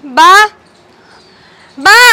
બા બા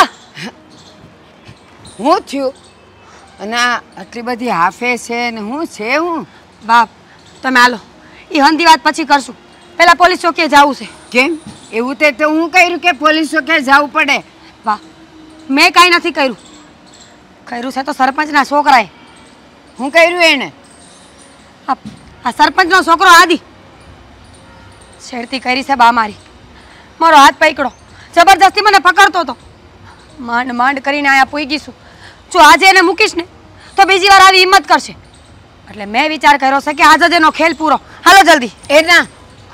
હું થયું અને આટલી બધી હાફે છે ને હું છે હું બાપ તમે હાલો એ હંધી વાત પછી કરશું પહેલા પોલીસ ચોકીએ જવું છે કેમ એવું તે તો હું કર્યું કે પોલીસ ચોકે જવું પડે વાહ મેં કાંઈ નથી કર્યું છે તો સરપંચના છોકરાએ હું કર્યું એને આ સરપંચનો છોકરો આદિ છેડતી કરી છે બા મારી મારો હાથ પકડો જબરજસ્તી મને પકડતો હતો માંડ માંડ કરીને અહીંયા પૂગીશું જો આજે એને મૂકીશ ને તો બીજી વાર આવી હિંમત કરશે એટલે મેં વિચાર કર્યો છે કે આજે જ એનો ખેલ પૂરો હાલો જલ્દી એના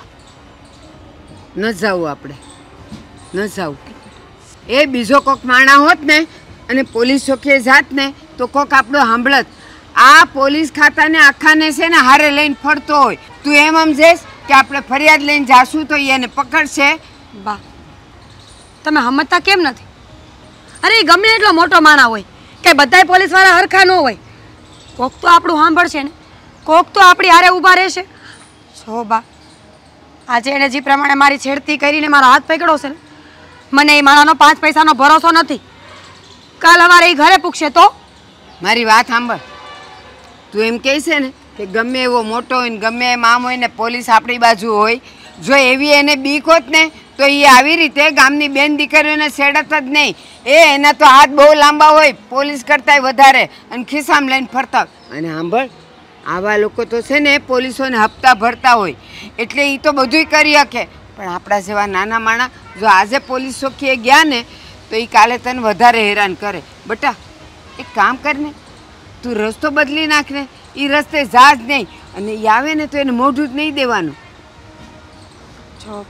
ન જાવું આપણે ન જાવું એ બીજો કોક માણા હોત ને અને પોલીસ ચોકીએ જાત ને તો કોક આપણો સાંભળત આ પોલીસ ખાતાને આખાને છે ને હારે લઈને ફરતો હોય તું એમ સમજેશ કે આપણે ફરિયાદ લઈને જાશું તો એને પકડશે બા તમે સમજતા કેમ નથી અરે એ ગમે એટલો મોટો માણા હોય કે બધાય પોલીસવાળા હરખા ન હોય કોક તો આપણું સાંભળશે ને કોક તો આપણી હારે ઊભા રહેશે છો બા આજે એને જે પ્રમાણે મારી છેડતી કરીને મારો હાથ પકડ્યો છે ને મને એ માણાનો 5 પૈસાનો ભરોસો નથી કાલ અમારે એ ઘરે પૂછશે તો મારી વાત સાંભળ તું એમ કહે છે ને કે ગમે એવો મોટો હોય ને ગમે એમ આમ હોય ને પોલીસ આપણી બાજુ હોય જો એવી એને બીક હોત ને તો એ આવી રીતે ગામની બેન દીકરીઓને છેડત જ નહીં એના તો હાથ બહુ લાંબા હોય પોલીસ કરતાંય વધારે અને ખિસ્સામાં લઈને ફરતા અને સાંભળ આવા લોકો તો છે ને પોલીસોને હપ્તા ભરતા હોય એટલે એ તો બધુંય કરી શકે પણ આપણા જેવા નાના માણા જો આજે પોલીસ ચોકીએ ગયા ને તો એ કાલે તને વધારે હેરાન કરે બટા એક કામ કરને તું રસ્તો બદલી નાખ ને એ રસ્તે જા જ નહીં અને એ આવે ને તો એને મોઢું જ નહીં દેવાનું જો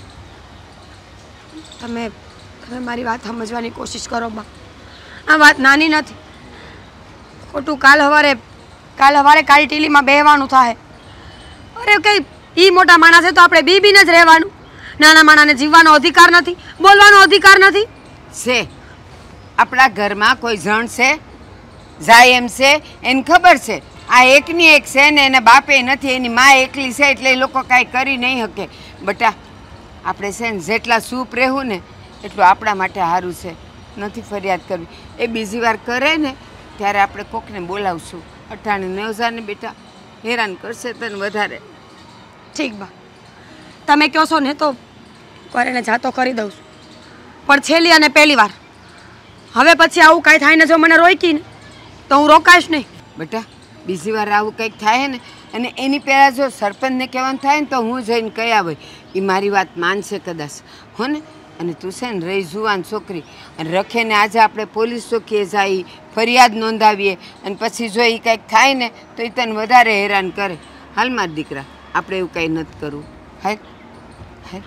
તમે મારી વાત સમજવાની કોશિશ કરો બા આ વાત નાની નથી ખોટું કાલ સવારે કાળી ટીલીમાં બેહવાનું થાય અરે કઈ ઈ મોટા માણસ છે તો આપણે બીબીને જ રહેવાનું નાના માણાને જીવવાનો અધિકાર નથી બોલવાનો અધિકાર નથી છે આપણા ઘરમાં કોઈ જણ છે જાય એમ છે એને ખબર છે આ એકની એક છે ને એના બાપે નથી એની મા એકલી છે એટલે એ લોકો કાંઈ કરી નહીં શકે બટા આપણે છે ને જેટલા સૂપ રહેવું ને એટલું આપણા માટે સારું છે નથી ફરિયાદ કરવી એ બીજી વાર કરે ને ત્યારે આપણે કોકને બોલાવશું અઠાણે નવજાને બેટા હેરાન કરશે તને વધારે ઠીક બા તમે કહો છો ને તો એને જાતો કરી દઉં છું પણ છેલ્લી અને પહેલી વાર હવે પછી આવું કાંઈ થાય ને જો મને રોકી ને તો હું રોકાઈશ નહીં બેટા બીજી વાર આવું કંઈક થાય ને અને એની પહેલાં જો સરપંચને કહેવાનું થાય ને તો હું જઈને કહી આવે એ મારી વાત માનશે કદાચ હો ને અને તું છે ને રહી જુવાન છોકરી અને રખે ને આજે આપણે પોલીસ ચોકીએ જઈએ ફરિયાદ નોંધાવીએ અને પછી જો એ કંઈક થાય ને તો એ તને વધારે હેરાન કરે હાલ મારા દીકરા આપણે એવું કંઈ નથી કરવું હાલ હાલ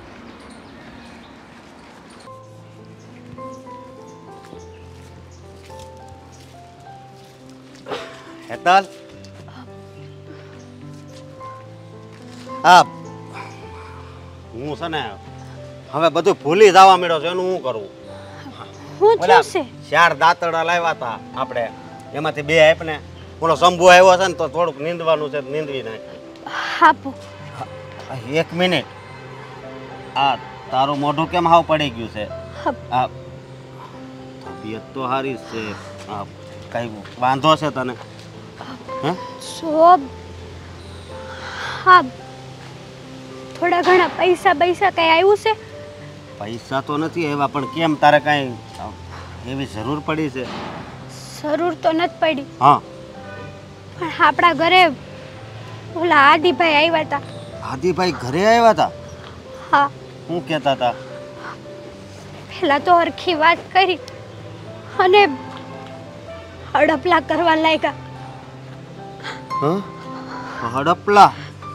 હેતલ હા હું છે ને હવે બધું ભૂલી જવા માંડ્યો છે એનું શું કરવું હું થશે 4 દાંતડા લાવ્યા હતા આપણે એમાંથી 2 આપને ઓલો શંભુ આવ્યો છે ને તો થોડુંક નીંદવાનું છે નીંદવી નાખ આપો 1 મિનિટ આ તારું મોઢું કેમ હાવ પડી ગયું છે આ તબિયત તો સારી છે કઈ વાંધો છે તને હે શોભ હા થોડા ઘણા પૈસા કઈ આવ્યું છે પૈસા તો નથી આવ્યા પણ કેમ તારે કઈ એવી જરૂર પડી છે જરૂર તો નથી પડી હા પણ આપણા ઘરે ઓલા આદિભાઈ આવ્યા હતા આદિભાઈ ઘરે આવ્યા હતા હા શું કહેતા હતા પહેલા તો હરખી વાત કરી અને હડપલા કરવા લાગ્યા હા હડપલા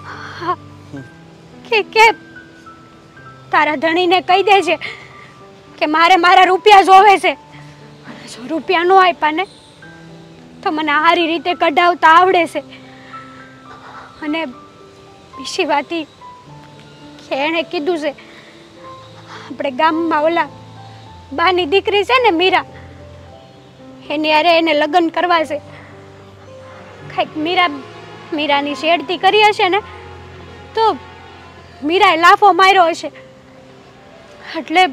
કે તારા ધણીને કહી દેજે કે મારા રૂપિયા જોવે છે જો રૂપિયા નો આપ્યા ને તો મને સારી રીતે કઢાવતા આવડે છે અને બીજી વાત કે એણે કીધું છે આપણે ગામમાં ઓલા બાની દીકરી છે ને મીરા એની યારે એને લગ્ન કરવા છે કંઈક મીરાની છેડતી કરી હશે ને તો મીરાએ લાફો માર્યો હશે એટલે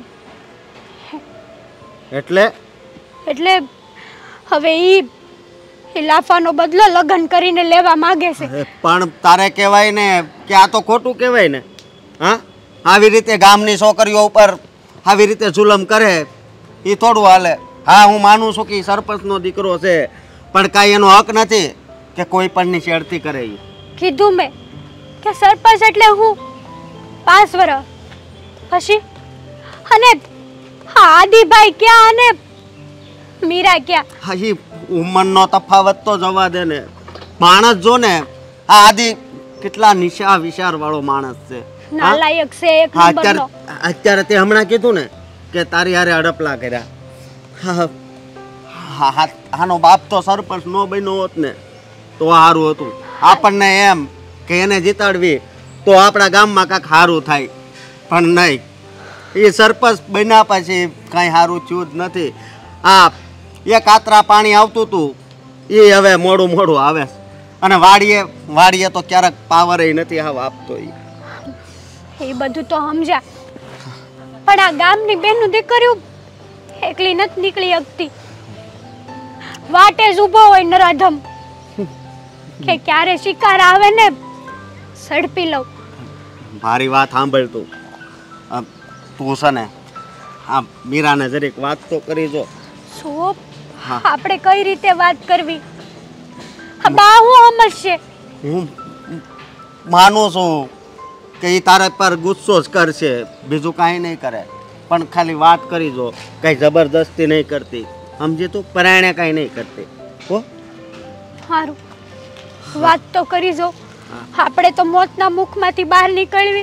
એટલે એટલે હવે એ લાફાનો બદલો લગ્ન કરીને લેવા માંગે છે. અરે પણ તારે કહેવાય ને કે આ તો ખોટું કહેવાય ને. હા, આવી રીતે ગામની છોકરીઓ ઉપર આવી રીતે જુલમ કરે એ થોડું હાલે. હા, હું માનું છું કે ઈ સરપંચનો દીકરો છે, પણ કાંઈ એનો હક નથી કે કોઈ પણની છેડતી કરે. ઈ કીધું મેં કે સરપંચ એટલે હું 5 વર્ષ પછી, અને હા આદિભાઈ ક્યાં અને મીરા ક્યાં? હા, ઈ ઉંમરનો તફાવત તો જવા દે ને. માણસ જો ને, આ આદિ કેટલા નિશા વિચાર વાળો માણસ છે. નાલાયક છે એક હા, નંબરનો. અત્યારે તે હમણાં કીધું ને કે તારી હારે અડપલા કર્યા. હા, હા, હા, આનો બાપ તો સરપંચ નો બન્યો હોત ને તો સારું હતું. આપણને એમ કે એને જીતાડવી તો આપણા ગામમાં કાંઈક સારું થાય, પણ નહીં. એ સરપંચ બન્યા પછી કાંઈ સારું થયું જ નથી. આ એક આતરા પાણી આવતું હતું એ હવે મોડું મોડું આવે છે. અને વાડીએ તો ક્યારેક પાવર નથી આપતો. એ બધું તો સમજ્યા, પણ આ ગામની બેનનું દીકરીઓ એકલી નથી નીકળી શકતી. વાટે જ ઊભો હોય નરાધમ કે ક્યારે શિકાર આવે ને ઝડપી લઉં. મારી વાત સાંભળ તું. તું છે ને આ મીરાને જરીક વાત તો કરી જો. શું હા. આપણે કઈ રીતે વાત કરવી? હા, બા હું સમજશે. હું માનું છું કે એ તારા પર ગુસ્સો જ કરશે, બીજું કાંઈ નહીં કરે. પણ ખાલી વાત કરી જો, કાંઈ જબરદસ્તી નહીં કરતી, સમજી તું? પરાયણે કાંઈ નહીં કરતી. હો, સારું, વાત તો કરી જો. આપણે તો મોતના મુખમાંથી બહાર નીકળવી.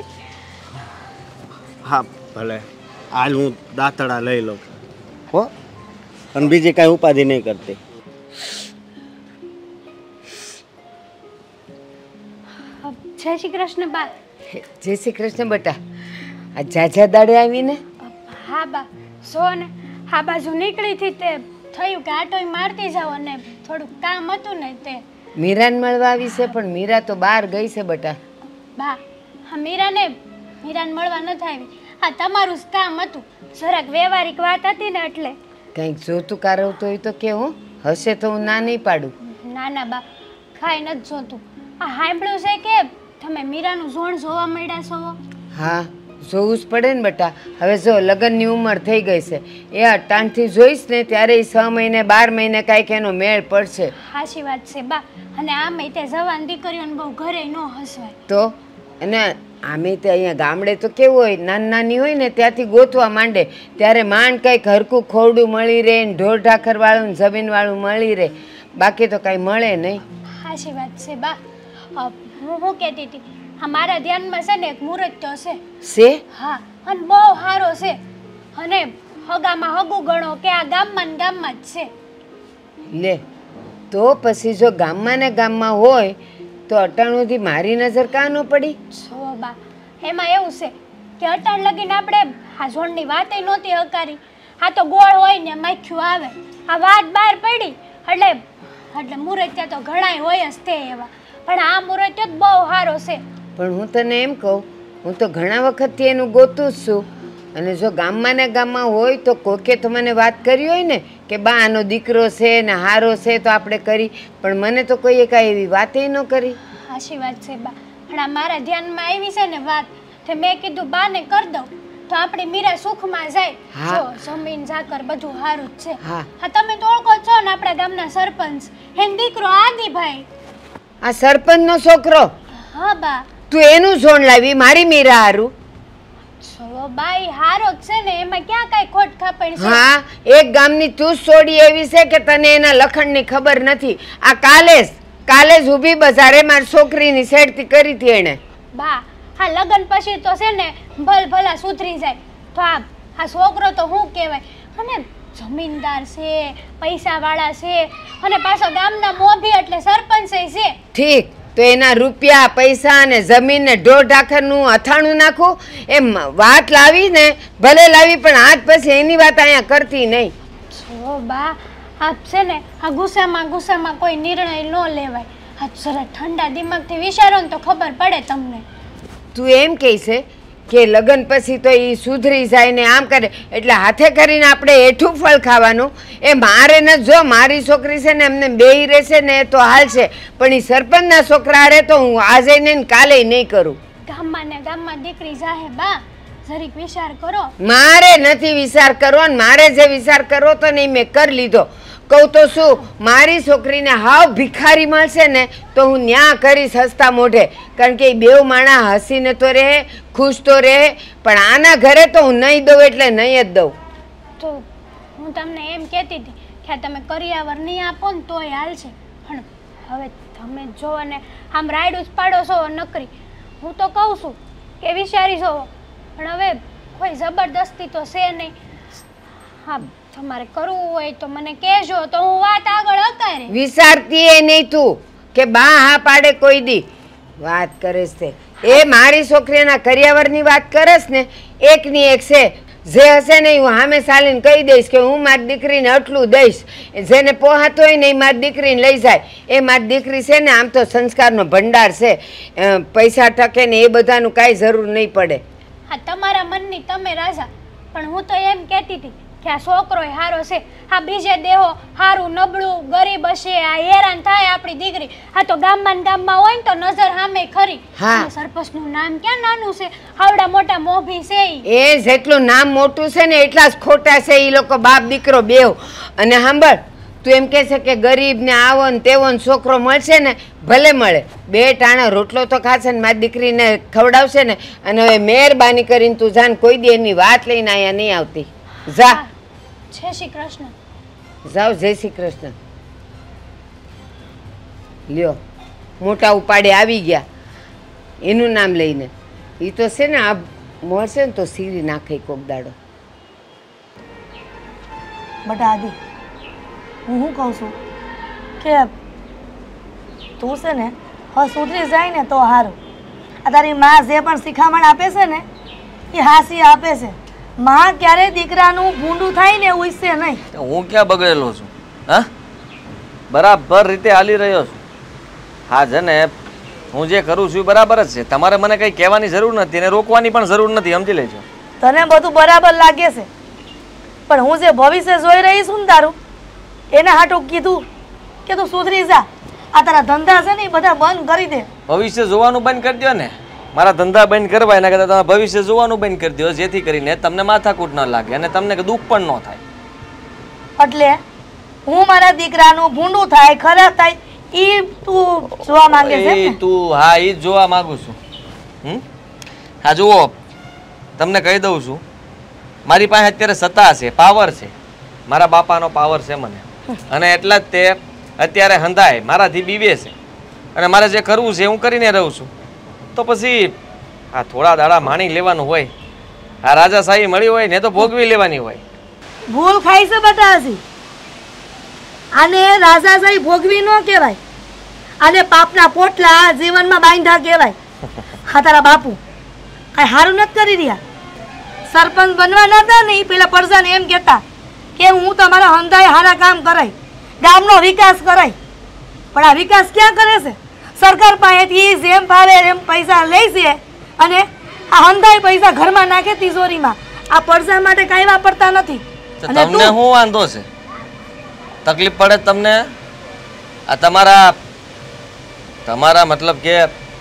હા ભલે, હાલ હું દાંતડા લઈ લઉં. હો, અને બીજી કાંઈ ઉપાધિ નહીં કરતી. જય શ્રી કૃષ્ણ બા. જય શ્રી કૃષ્ણ બેટા. આ ઝાઝા દાડે આવીને? હા બા, જો ને આ બાજુ નીકળી હતી તે થયું કે આટોય મારતી જાવ, અને થોડુંક કામ હતું ને તે. મીરાને મળવા આવી છે, પણ મીરા તો બહાર ગઈ છે બેટા. બા, હા મીરાને મળવા નથી આવી. હા, તમારું જ કામ હતું, જરાક વ્યવહારિક વાત હતી ને એટલે. કંઈક જોતું કારવતું હોય તો કે હું હશે તો હું ના નહીં પાડું. ના ના બા, કાંઈ નથી જોતું. આ સાંભળ્યું છે કે તમે મીરાનું ઝોણ જોવા મળ્યા છો? હા, જોવું જ પડે ને બેટા. હવે જો લગ્નની ઉંમર થઈ ગઈ છે, એ અટાણથી જોઈશ ને ત્યારે 6 મહિને 12 મહિને કાંઈક એનો મેળ પડશે. સાચી વાત છે બા. અને આમે તે જવાન દીકરીઓને બહુ ઘરે ન હસવાય તો અને આમે તે અહીંયા ગામડે તો કેવું હોય, નાની નાની હોય ને ત્યાંથી ગોતવા માંડે, ત્યારે માંડ કંઈક હરખું ખોરડું મળી રહે ને ઢોર ઢાખરવાળું ને જમીનવાળું મળી રહે, બાકી તો કાંઈ મળે નહીં. સાચી વાત છે બા. હું કહેતી હતી, હા મારા ધ્યાનમાં છે ને એક મુહૂર્ત તો છે. હા, અને બહુ સારો છે, અને હગામાં હગું ગણો કે આ ગામમાં ને ગામમાં જ છે. લે તો પછી જો ગામમાં ને ગામમાં હોય તો અટાણુંથી મારી નજર કાં ન પડી? જો બા, એમાં એવું છે કે અટાણ લગીને આપણે આ ઝોણની વાતે નહોતી હકારી. આ તો ગોળ હોય ને માખ્યું આવે, આ વાત બહાર પડી એટલે મુહૂર્ત તો ઘણાય હોય જ તે એવા, પણ આ મુહૂર્ત જ બહુ સારો છે. પણ હું તને એમ કહું, હું તો ઘણા વખતથી એનું ગોતું જ છું, અને જો ગામમાં ને ગામમાં હોય તો કોકે તો મને વાત કરી હોય ને કે બા આનો દીકરો છે ને હારો છે તો આપણે કરી, પણ મને તો કોઈએ કાંઈ એવી વાતે ન કરી. સાચી વાત છે બા, પણ આ મારા ધ્યાનમાં આવી છે ને વાત, તે મેં કીધું બાને કરી દઉં તો આપણી મીરા સુખમાં જાય. જો જમીન જાકર બધું સારું જ છે. હા, તમે તો ઓળખો છો ને આપણા ગામના સરપંચ, એનો દીકરો આદિભાઈ. આ સરપંચનો છોકરો? હા બા. તું એનું ઝોણ લાવી મારી મીરા હારું? જો બાઈ હારો જ છે ને, એમાં ક્યાં કાંઈ ખોટ ખાપણ છે? હા, એક ગામની તું સોડી એવી છે કે તને એના લખણની ખબર નથી. આ કાલે જ ઊભી બજારે મારી છોકરીની સેડતી કરી હતી એણે. બા, હા લગન પછી તો છે ને ભલા સુધરી જાય. તો આ છોકરો તો શું કહેવાય, અને જમીનદાર છે, પૈસાવાળા છે, અને પાછો ગામના મોભી એટલે સરપંચ છે. ઠીક, તો એના રૂપિયા પૈસા અને જમીન ને ઢોર ઢાખરનું અથાણું નાખું એમ વાત લાવી ને ભલે લાવી, પણ આજ પછી એની વાત અહીંયા કરતી નહીં. જો બા, આ છે ને આ ગુસ્સામાં કોઈ નિર્ણય ન લેવાય. આ જરા ઠંડા દિમાગથી વિચારો ને તો ખબર પડે તમને. તું એમ કહે છે કે લગ્ન પછી તો એ સુધરી જાય ને આમ કરે એટલે હાથે કરીને આપણે એઠું ફળ ખાવાનું. એ મારે ન જો મારી છોકરી છે ને એમને બેહી રહેશે ને તો હાલશે, પણ એ સરપંચના છોકરા હારે તો હું આજે નહીં ને કાલે નહીં કરું. ગામમાં ને ગામમાં દીકરી જાહે બા, જરીક વિચાર કરો. મારે નથી વિચાર કરવો ને મારે જે વિચાર કરવો તો ને મેં કરી લીધો. કહું તો શું, મારી છોકરીને હાવ ભિખારી મળશે ને તો હું ન્યા કરીશ હસતા મોઢે, કારણ કે એ બેવ માણા હસીને તો રહે, ખુશ તો રહે, પણ આના ઘરે તો હું નહીં દઉં એટલે નહીં જ દઉં. તો હું તમને એમ કહેતી હતી કે તમે કરિયાવર નહીં આપો ને તોય હાલશે, પણ હવે તમે જો અને આમ રાયડું જ પાડો છો નકરી. હું તો કહું છું કે વિચારી છો, પણ હવે કોઈ જબરદસ્તી તો છે નહીં. હા, તમારે કરવું હોય તો મને કહેજો તો હું વાત આગળ અકારે. વિચારતી એ નહીં તું કે બા હા પાડે કોઈ દી વાત કરેશ તે. એ મારી છોકરીના કરિયાવરની વાત કરેશ ને એકની એક છે, જે હશે ને હું સામે ચાલીને કહી દઈશ કે હું મારી દીકરીને આટલું દઈશ, જેને પોહાતો હોય ને એ મારી દીકરીને લઈ જાય. એ મારી દીકરી છે ને આમ તો સંસ્કારનો ભંડાર છે, પૈસા ટકે ને એ બધાનું કાંઈ જરૂર નહીં પડે. હા, તમારા મનની તમે રાજા, પણ હું તો એમ કહેતી હતી કે આ છોકરોય હારો છે, આ બીજે દેહો હારું નબળું ગરીબ હશે, આ હેરાન થાય આપણી દીકરી. આ તો ગામમાં ને ગામમાં હોય ને તો નજર સામે ખરી. હા. સરપંચનું નામ ક્યાં નાનું છે, આવડા મોટા મોભી છે ઈ. એ જેટલું નામ મોટું છે ને એટલા જ ખોટા છે એ લોકો બાપ દીકરો બેવ. અને સાંભળ, તું એમ કહે છે કે ગરીબ ને આવો ને તેવો ને છોકરો મળશે ને, ભલે મળે, 2 ટાણા રોટલો તો ખાશે ને મારી દીકરીને ખવડાવશે ને. અને હવે મહેરબાની કરીને તું જાન, કોઈ દી એની વાત લઈને અહીંયા નહીં આવતી. જા. જય શ્રી કૃષ્ણ. જાઓ, જય શ્રી કૃષ્ણ. લ્યો, મોટા ઉપાડે આવી ગયા એનું નામ લઈને. એ તો છે ને આ મળશે ને તો સીરી નાખે કોક દાડો. બટા આદિ, હું શું કહું છું કે તું છે ને હવે સુધરી જાય ને તો સારું. આ તારી માં જે પણ શિખામણ આપે છે ને એ હાસી આપે છે. માં ક્યારે દીકરાનું ભૂંડું થાય ને એવું ઈચ્છે નહીં. હું ક્યાં બગડેલો છું? હા, બરાબર રીતે હાલી રહ્યો છું. હા છે ને, હું જે કરું છું એ બરાબર જ છે. તમારે મને કંઈ કહેવાની જરૂર નથી અને રોકવાની પણ જરૂર નથી, સમજી લેજો. તને બધું બરાબર લાગે છે, પણ હું જે ભવિષ્ય જોઈ રહી છું ને તારું, એના હાટું કીધું કે તું સુધરી જા. આ તારા ધંધા છે ને એ બધા બંધ કરી દે. ભવિષ્ય જોવાનું બંધ કરી દો ને. મારા ધંધા બંધ કરવા એના કરતાં તમે ભવિષ્ય જોવાનું બંધ કરી દો, જેથી કરીને તમને માથાકૂટ ન લાગે અને તમને દુઃખ પણ ન થાય. એટલે હું મારા દીકરાનું ભૂંડું થાય, ખરાબ થાય ઈ તું જોવા માંગે છે એ ને? તું હા, એ જ જોવા માંગુ છું. હા જુઓ, તમને કહી દઉં છું, મારી પાસે અત્યારે સત્તા છે, પાવર છે. મારા બાપાનો પાવર છે મને, અને એટલા જ તે અત્યારે હંધાય મારાથી બીવે છે, અને મારે જે કરવું છે હું કરીને રહું છું. તો પછી આ થોડા દાડા માણી લેવાનું હોય, આ રાજાશાહી મળી હોય ને તો ભોગવી લેવાની હોય. ભૂલ ખાઈ છે બતાસી. આને રાજાશાહી ભોગવી ન કહેવાય, આને પાપના પોટલા જીવનમાં બાંધા કહેવાય. હા, તારા બાપુ કાંઈ સારું નથી કરી રહ્યા. સરપંચ બનવા નતા ને એ પેલા પરજાને એમ કહેતા કે હું તમારા હંધાય સારા કામ કરાય, ગામનો વિકાસ કરાય. પણ આ વિકાસ ક્યાં કરે છે? સરકાર પાસેથી જેમ ભાવે એમ પૈસા લે છે અને આ હંધાય પૈસા ઘરમાં નાખે તિજોરીમાં. આ પરજા માટે કાંઈ વાપરતા નથી. તો તમને શું વાંધો છે? તકલીફ પડે તમને? આ તમારા મતલબ કે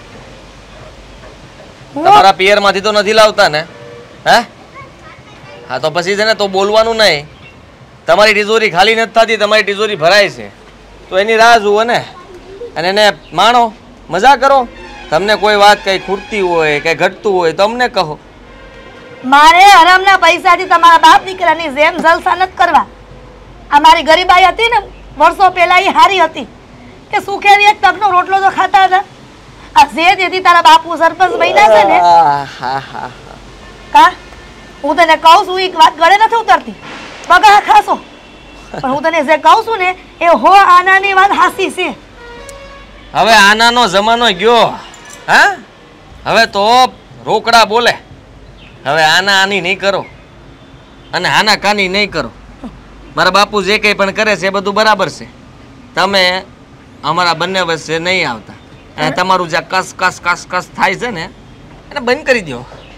તમારા પિયરમાંથી તો નથી લાવતા ને? હે? હા, તો પછી છે ને તો બોલવાનું નહીં. તમારી તિજોરી ખાલી નથી થતી, તમારી તિજોરી ભરાય છે, તો એની રાહ જુઓ ને, અને એને માણો, મજા કરો. તમને કોઈ વાત કઈ ખૂટતી હોય કઈ ઘટતું હોય તો અમને કહો. મારે હરામના પૈસાથી તમારા બાપ દીકરાની જેમ જલસા નથી કરવા. આ મારી ગરીબાઈ હતી ને વર્ષો પહેલા એ હારી હતી કે સુખેરી એક તકનો રોટલો તો ખાતા હતા. આ જે તેથી તારા બાપુ સરપંચ બન્યા છે ને, કા હું તને કહું છું એક વાત ગળે નથી ઉતરતી, બગા ખાશો. પણ હું તને જે કહું છું ને એ હો આનાની વાત હાસી છે. હવે આનાનો જમાનો ગયો. હા, હવે તો રોકડા બોલે. હવે આના આની નહીં કરો અને આના કાની નહીં કરો. મારા બાપુ જે કંઈ પણ કરે છે એ બધું બરાબર છે. તમે અમારા બંને વચ્ચે નહીં આવતા, અને તમારું જે કસ કસ કસ કસ થાય છે ને એને બંધ કરી દો.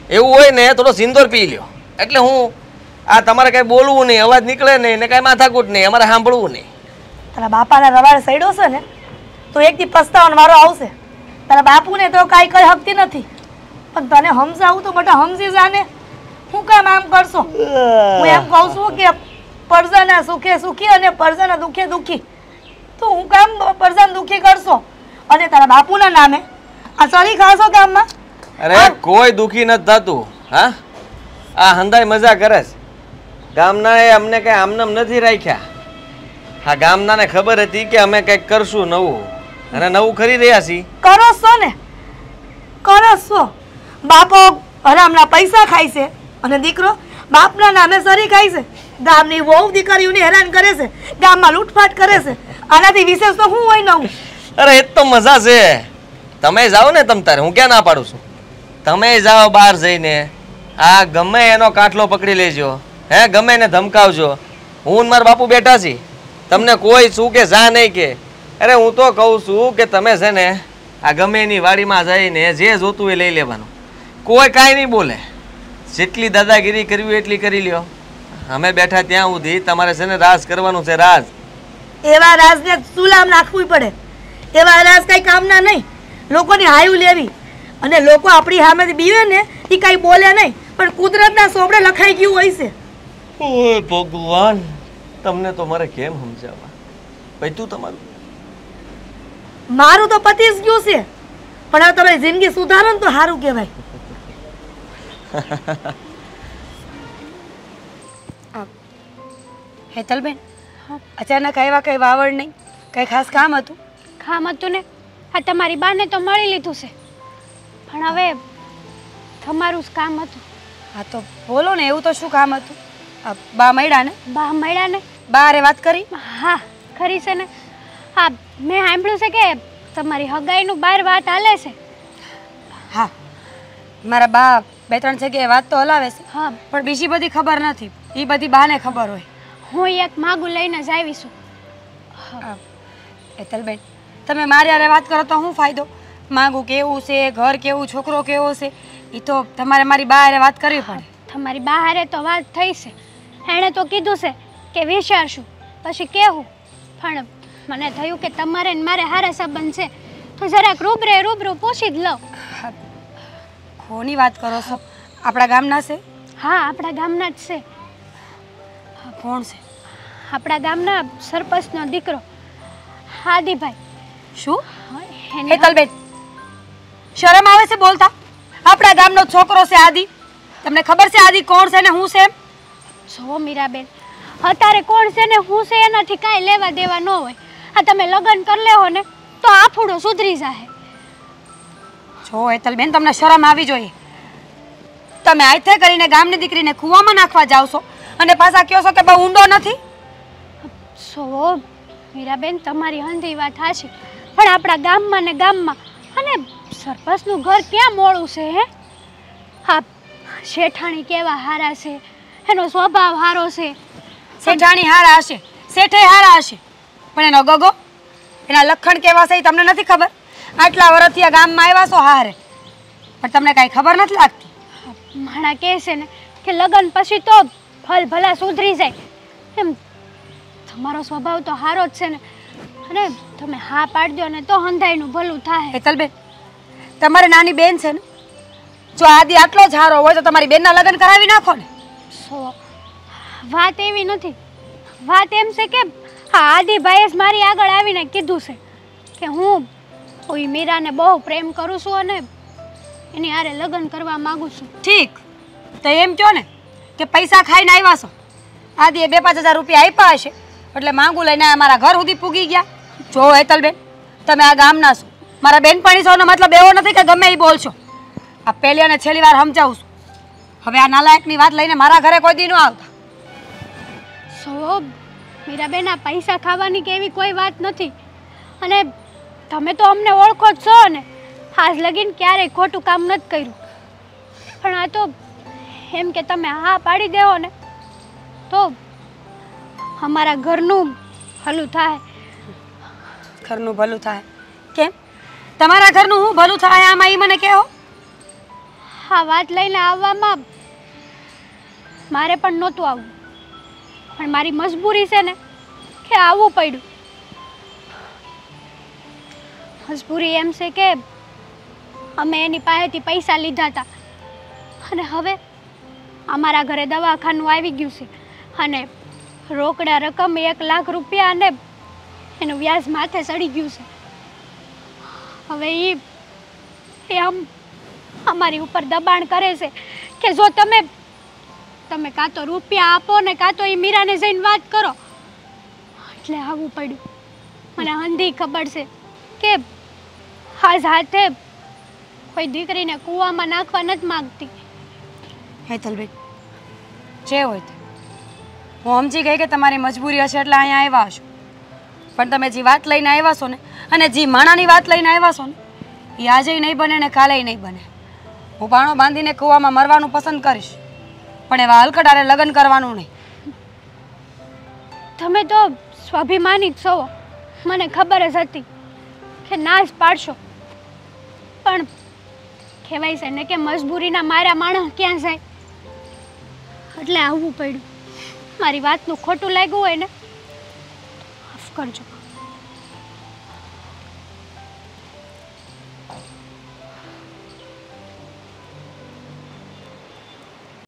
એવું હોય ને થોડો સિંદૂર પી લ્યો, એટલે હું આ તમારે કઈ બોલવું નહીં, અવાજ નીકળે નહીં ને કઈ માથાકૂટ નહીં, અમારે સાંભળવું નહીં. તારા બાપાના રવાડે સડ્યો છે ને તો એક દી પસ્તાવાનો વારો આવશે. તારા બાપુને તો કાંઈ કઈ હકતી નથી, પણ તને સમજાવું તો બટા સમજી જાને. હું કામ આમ કરશો? હું એમ કહું છું કે પરજાના સુખે સુખી અને પરજાના દુખે દુખી. તો હું કામ પરજાને દુખી કરશો અને તારા બાપુના નામે આ સરી ખાશો ગામમાં? અરે કોઈ દુખી નથી થતું. હા, આ હંધાઈ મજા કરે છે. ગામના એ અમને કઈ આમનામ નથી રાખ્યા. હા, ગામનાને ખબર હતી કે અમે કંઈક કરશું નવું, અને નવું કરી રહ્યા છીએ. કરો છો ને, કરો છો. બાપો હરામના પૈસા ખાય છે અને દીકરો બાપના નામે સરી ખાય છે. ગામની વહુ દીકરીઓને હેરાન કરે છે, ગામમાં લૂંટફાટ કરે છે. આનાથી વિશેષ તો હું હોય નવું. અરે એ તો મજા છે. તમે જાઓ ને તમ તારે, હું ક્યાં ના પાડું છું. તમે જાઓ બહાર જઈને, આ ગમે એનો કાટલો પકડી લેજો, હે ગમે એને ધમકાવજો. હું ને મારા બાપુ બેઠા છીએ, તમને કોઈ શું કે જા નહીં કે. અરે હું તો કહું છું કે તમે છે ને આ ગમે એની વાડીમાં જઈને જે જોતું એ લઈ લેવાનું, કોઈ કાંઈ નહીં બોલે. જેટલી દાદાગીરી કરવી એટલી કરી લ્યો. અમે બેઠા ત્યાં સુધી તમારે છે ને રાજ કરવાનું છે, રાજ. એવા રાજને સુલામ નાખવું પડે. એવા રાજ કઈ કામના નહીં. લોકોની હાયું લેવી અને લોકો આપણી સામેથી બીવે ને એ કઈ બોલે નહીં, પણ કુદરતના સોપડે લખાઈ ગયું હોય છે. ઓય ભગવાન, તમને તો મારે કેમ સમજાવવા? પૈતું તમારું મારું તો પતી જ ગયું છે, પણ હવે તમારી જિંદગી સુધારો ને તો સારું કહેવાય. હેતલબેન, અચાનક આવ્યા, કઈ વાવડ નહીં, કઈ ખાસ કામ હતું? કામ હતું ને, આ તમારી બાને તો મળી લીધું છે, પણ હવે તમારું જ કામ હતું. હા તો બોલો ને, એવું તો શું કામ હતું? બા મળ્યા ને? બા મળ્યા ને? બારે વાત કરી? હા ખરી છે ને. હા, મેં સાંભળ્યું છે કે તમારી હગાઈનું બહાર વાત હાલે છે. હા, મારા બા બે ત્રણ જગ્યાએ વાત તો હલાવે છે, હા, પણ બીજી બધી ખબર નથી. એ બધી બાને ખબર હોય. હું એક માગું લઈને જ આવીશું. હેતલબેન, તમે મારી હારે વાત કરો તો શું ફાયદો? માગું કેવું છે, ઘર કેવું, છોકરો કેવો છે, એ તો તમારે મારી બા હારે વાત કરવી પડે. તમારી બા હારે તો વાત થઈ છે, એણે તો કીધું છે કે વિચારશું પછી કેવું, પણ મને થયું કે તમારે ને મારે હારે સંબંધ છે તો જરાક રૂબરૂ પૂછી જ લઉં. કોની વાત કરો છો? આપણા ગામના છે? હા, આપણા ગામના જ છે. કોણ છે? આપણા ગામના સરપંચનો દીકરો આદિભાઈ. શું? એની હેતલબેન, શરમ આવે છે બોલતા? આપણા ગામનો છોકરો છે આદિ. તમને ખબર છે આદિ કોણ છે ને હું છે? જો મીરાબેન, અત્યારે કોણ છે ને હું છે એનાથી કાંઈ લેવા દેવા ન હોય. આ તમે લગ્ન કરી લેવો ને તો આફુડો સુધરી જાય. જો હેતલબેન, તમને શરમ આવી જોઈએ. તમે આયથે કરીને ગામની દીકરીને કૂવામાં નાખવા જાવ છો અને પાછા કહો છો કે બહુ ઊંડો નથી. સો મીરાબેન, તમારી હંધી વાત હાચી, પણ આપણા ગામમાં ને ગામમાં અને સરપંચનું ઘર ક્યાં મોડું છે? હે, હા, શેઠાણી કેવા હારા છે, એનો સ્વભાવ હારો છે. શેઠાણી હારા હશે, શેઠે હારા હશે, પણ એનો ગગો, એના લખણ કેવા છે એ તમને નથી ખબર? આટલા વર્ષથી આ ગામમાં આવ્યા છો હારે, પણ તમને કાંઈ ખબર નથી લાગતી. માણા કહે છે ને કે લગ્ન પછી તો ભલ ભલા સુધરી જાય, એમ તમારો સ્વભાવ તો હારો જ છે ને, અને તમે હા પાડજો ને તો હંધાઈનું ભલું થાય. હેતલબેન, તમારી નાની બેન છે ને, જો આદિ આટલો જ હારો હોય તો તમારી બેનના લગ્ન કરાવી નાખો ને. સો વાત એવી નથી, વાત એમ છે કે હા, આદિભાઈએ જ મારી આગળ આવીને કીધું છે કે હું કોઈ મીરાને બહુ પ્રેમ કરું છું અને એની હારે લગ્ન કરવા માંગુ છું. ઠીક, તો એમ કહો ને કે પૈસા ખાઈને આવ્યા છો, આદિએ 2-5 હજાર રૂપિયા આપ્યા હશે એટલે માંગુ લઈને અમારા ઘર સુધી પૂગી ગયા. જો હેતલબેન, તમે આ ગામના છો, મારા બેનપણી છો, મતલબ એવો નથી કે ગમે એ બોલશો. આ પહેલી અને છેલ્લી વાર સમજાવું છું. હવે આ નાલાયકની વાત લઈને મારા ઘરે કોઈ દી ન આવતા. સો મીરાબેન, આ પૈસા ખાવાની કે એવી કોઈ વાત નથી, અને તમે તો અમને ઓળખો જ છો ને, આજ લગીને ક્યારેય ખોટું કામ નથી કર્યું, પણ આ તો એમ કે તમે હા પાડી દેવો ને તો અમારા ઘરનું ભલું થાય. ઘરનું ભલું થાય? કેમ? તમારા ઘરનું હું ભલું થાય આમાં એ મને કહો. હા વાત લઈને આવવામાં મારે પણ નહોતું આવવું, પણ મારી મજબૂરી છે ને કે આવવું પડ્યું. મજબૂરી એમ છે કે અમે એની પાસેથી પૈસા લીધા હતા અને હવે અમારા ઘરે દવાખાનું આવી ગયું છે અને રોકડા રકમ 1 લાખ રૂપિયા અને એનું વ્યાજ માથે ચડી ગયું છે. હવે એ અમારી ઉપર દબાણ કરે છે કે જો તમે કાં તો રૂપિયા આપો ને કાં તો એ મીરાને જઈને વાત કરો. એટલે આવવું પડ્યું. મને હંધી ખબર છે કે આજ હાથે કોઈ દીકરીને કૂવામાં નાખવા નથી માંગતી. હેતલબેન, જે હોય તે હું સમજી ગઈ કે તમારી મજબૂરી હશે એટલે અહીંયા આવ્યા હશો, પણ તમે જે વાત લઈને આવ્યા છો ને અને જે માણાની વાત લઈને આવ્યા છો ને એ આજે નહીં બને ને કાલે નહીં બને. હું બાણો બાંધીને કૂવામાં મરવાનું પસંદ કરીશ, પણ એવા હલકડારે લગ્ન કરવાનું નહીં. તમે તો સ્વાભિમાની જ છો, મને ખબર જ હતી કે ના જ પાડશો, પણ કહેવાય છે ને કે મજબૂરીના મારા માણસ ક્યાં જાય, એટલે આવવું પડ્યું. મારી વાતનું ખોટું લાગ્યું હોય ને માફ કરજો.